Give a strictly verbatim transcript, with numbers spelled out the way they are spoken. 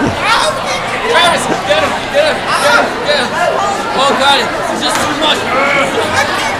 Travis, get him, get him, get him, get him. Oh, got it. It's just too much.